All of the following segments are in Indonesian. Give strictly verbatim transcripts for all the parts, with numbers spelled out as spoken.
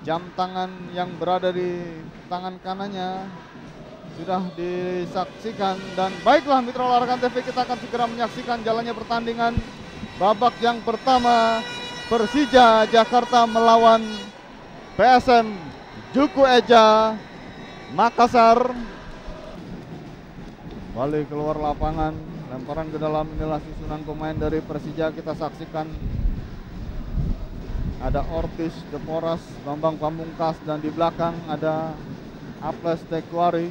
Jam tangan yang berada di tangan kanannya sudah disaksikan. Dan baiklah mitra olahraga T V, kita akan segera menyaksikan jalannya pertandingan babak yang pertama Persija Jakarta melawan P S M Juku Eja Makassar. Kembali keluar lapangan, lemparan ke dalam, inilah susunan pemain dari Persija. Kita saksikan ada Ortiz, Deporas, Bambang Pamungkas, dan di belakang ada Aples Tekwari.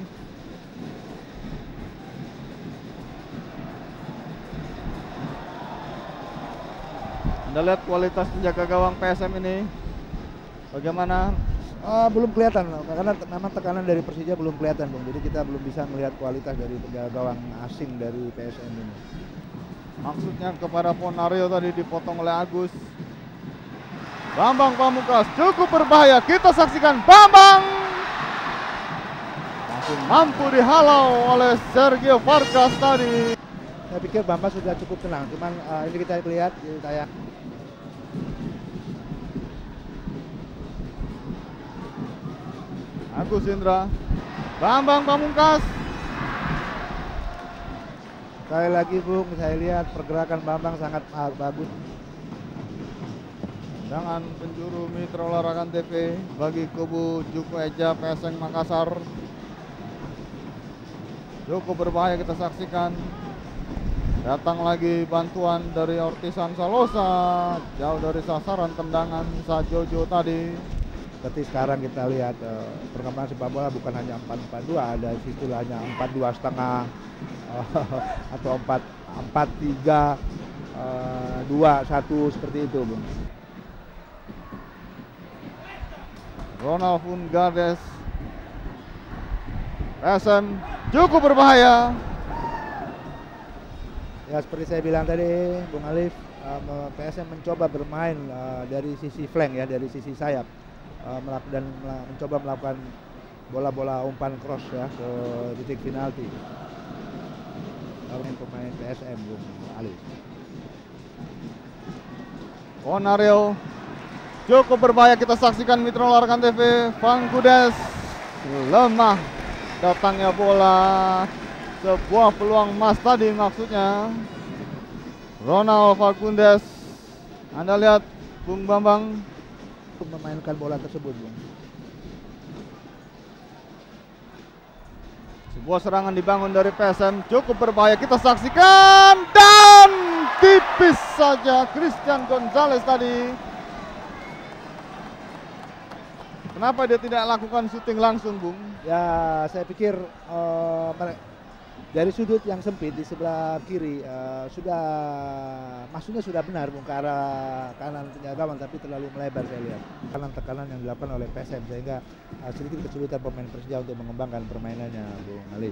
Anda lihat kualitas penjaga gawang P S M ini bagaimana? Uh, belum kelihatan karena memang tekanan dari Persija belum kelihatan, Bung. Jadi kita belum bisa melihat kualitas dari penjaga gawang asing dari P S M ini. Maksudnya kepada Ponario tadi dipotong oleh Agus. Bambang Pamungkas cukup berbahaya. Kita saksikan Bambang langsung mampu dihalau oleh Sergio Vargas tadi. Saya pikir Bambang sudah cukup tenang. Cuman uh, ini kita lihat di tayang. Agus Indra, Bambang Pamungkas. Sekali lagi Bung, saya lihat pergerakan Bambang sangat bagus. Dengan penjuru mitra olahraga T V bagi kubu Juku Eja P S M Makassar. Cukup berbahaya, kita saksikan. Datang lagi bantuan dari Ortizan Salosa, jauh dari sasaran tendangan Sajojo tadi. Seperti sekarang kita lihat uh, perkembangan sepak bola bukan hanya empat empat dua, ada situ hanya empat dua setengah uh, atau empat empat tiga dua satu seperti itu, Bung. Ronald Fungardes, P S M cukup berbahaya. Ya seperti saya bilang tadi, Bung Alif, uh, P S M mencoba bermain uh, dari sisi flank ya, dari sisi sayap. Uh, dan mencoba melakukan bola-bola umpan cross ya ke titik penalti. Pemain P S M, Bung Ali. Ponario cukup berbahaya, kita saksikan mitra olahraga T V. Fangkudes lemah datangnya bola, sebuah peluang emas tadi maksudnya. Ronald Fagundes, Anda lihat Bung Bambang memainkan bola tersebut, Bung. Sebuah serangan dibangun dari P S M cukup berbahaya, kita saksikan, dan tipis saja Christian Gonzalez tadi. Kenapa dia tidak lakukan syuting langsung, Bung? Ya saya pikir uh, dari sudut yang sempit di sebelah kiri uh, sudah maksudnya sudah benar, Bung, ke arah kanan penjaga gawang, tapi terlalu melebar saya lihat. Tekanan-tekanan yang dilakukan oleh P S M sehingga uh, sedikit kesulitan pemain Persija untuk mengembangkan permainannya, Bung Ali.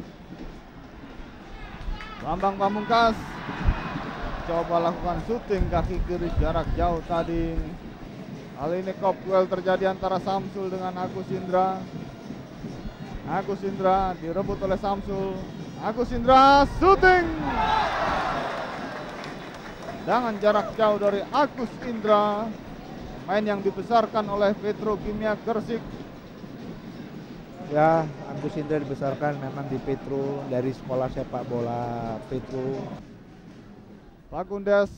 Bambang Pamungkas coba lakukan syuting kaki kiri jarak jauh tadi. Kali ini kop duel terjadi antara Samsul dengan Agus Indra. Agus Indra direbut oleh Samsul. Agus Indra syuting dengan jarak jauh dari Agus Indra, main yang dibesarkan oleh Petrokimia Gresik. Ya, Agus Indra dibesarkan memang di Petro, dari sekolah sepak bola Petro. Fagundes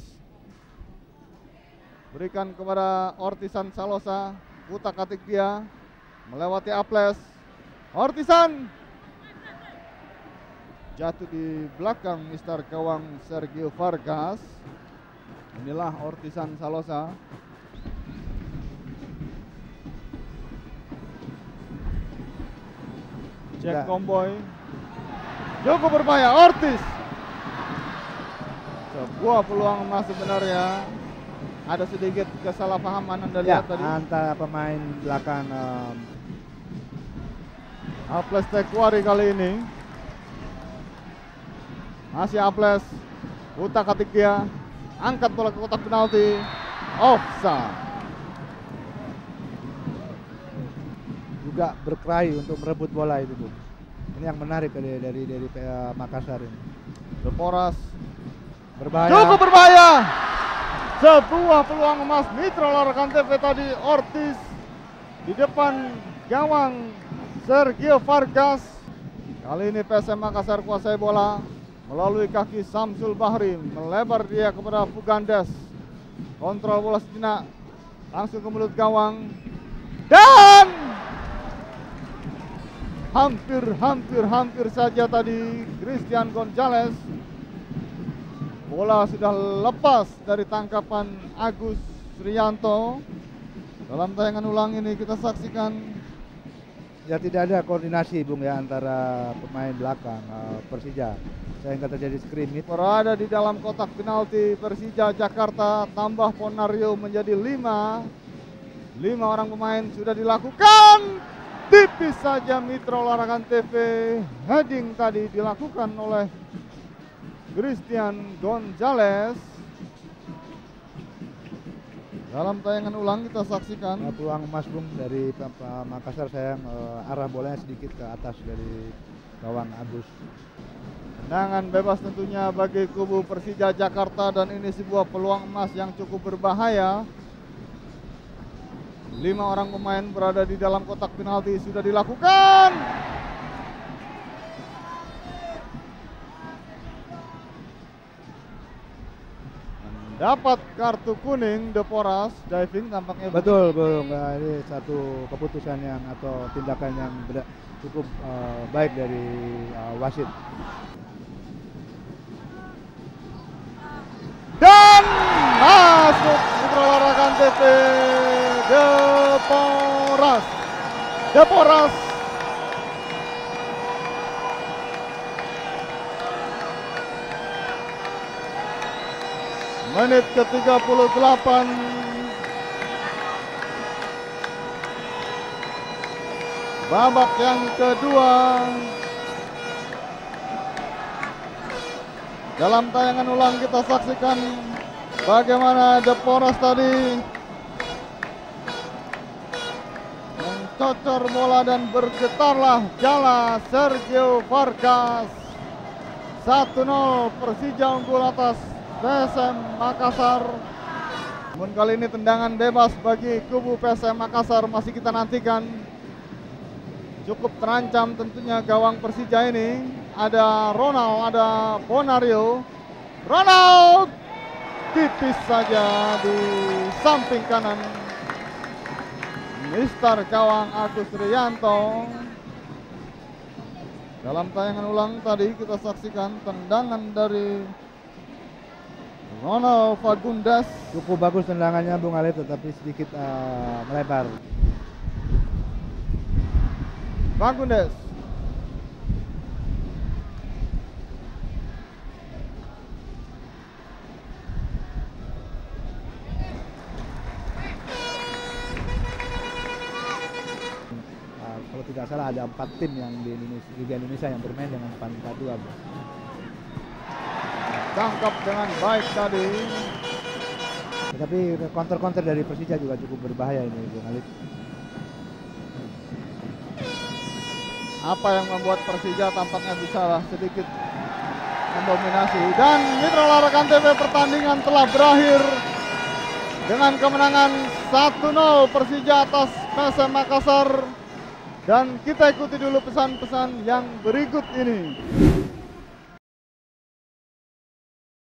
berikan kepada Ortizan Salosa, utak atik dia melewati Aples. Ortizan jatuh di belakang mister gawang Sergio Vargas. Inilah Ortizan Salosa. Cek Komboy cukup berbahaya. Ortiz, sebuah peluang emas sebenarnya. Ada sedikit kesalahpahaman Anda lihat ya, tadi antara pemain belakang um... Aples Tekwari kali ini. Masih Aples, utak atik dia, angkat bola ke kotak penalti, offside. Juga berkelahi untuk merebut bola itu, Bu. Ini yang menarik dari dari dari uh, Makassar ini. Deporas berbahaya. Cukup berbahaya. Sebuah peluang emas mitra olahraga T V tadi. Ortiz di depan gawang Sergio Vargas. Kali ini P S M Makassar kuasai bola melalui kaki Samsul Bahri, melebar dia kepada Fugandes. Kontrol bola sejenak, langsung ke mulut gawang, dan hampir, hampir, hampir saja tadi Christian Gonzalez. Bola sudah lepas dari tangkapan Agus Rianto. Dalam tayangan ulang ini kita saksikan, ya tidak ada koordinasi Bung ya antara pemain belakang uh, Persija, sehingga terjadi scrimmage. Berada di dalam kotak penalti Persija Jakarta, tambah Ponario menjadi lima. Lima orang pemain sudah dilakukan. Tipis saja Mitra Olahraga T V. Heading tadi dilakukan oleh Christian Gonzalez. Dalam tayangan ulang kita saksikan uh, peluang emas Bung dari uh, Makassar, sayang uh, arah bolanya sedikit ke atas dari gawang Agus. Tendangan bebas tentunya bagi kubu Persija Jakarta, dan ini sebuah peluang emas yang cukup berbahaya. Lima orang pemain berada di dalam kotak penalti sudah dilakukan. Dapat kartu kuning Deporas, diving tampaknya. Betul Bung, nah, ini satu keputusan yang atau tindakan yang cukup uh, baik dari uh, wasit. Dan masuk Mitra Olahraga T V. Deporas, Deporas menit ke tiga puluh delapan. Babak yang kedua. Dalam tayangan ulang kita saksikan bagaimana Deporas tadi mencocor bola dan bergetarlah jala Sergio Vargas. satu nol Persija unggul atas P S M Makassar. Namun kali ini tendangan bebas bagi kubu P S M Makassar masih kita nantikan. Cukup terancam tentunya gawang Persija ini. Ada Ronald, ada Bonario. Ronald tipis saja di samping kanan Mister gawang Agus Rianto. Dalam tayangan ulang tadi kita saksikan tendangan dari Ronald Fagundes. Cukup bagus tendangannya Bung Alif, tetapi sedikit uh, melebar. Fagundes. Uh, kalau tidak salah ada empat tim yang di Indonesia, Liga Indonesia yang bermain dengan empat empat dua. Tangkap dengan baik tadi. Tetapi counter-counter dari Persija juga cukup berbahaya ini Bung Alif. Apa yang membuat Persija tampaknya bisa sedikit mendominasi. Dan Mitra Olahraga T V, pertandingan telah berakhir dengan kemenangan satu nol Persija atas P S M Makassar. Dan kita ikuti dulu pesan-pesan yang berikut ini.